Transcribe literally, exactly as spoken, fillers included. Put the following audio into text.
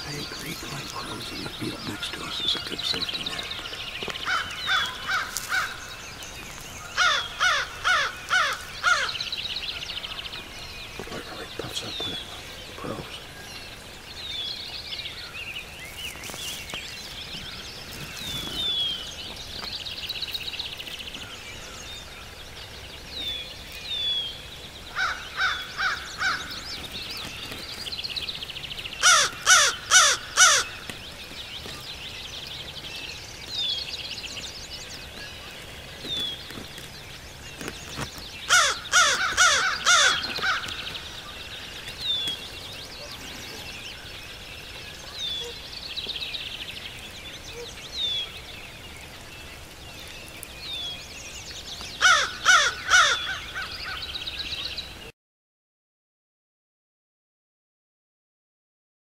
I agree. Like crows in the field next to us is a good safety net. It really puffs up when it crows.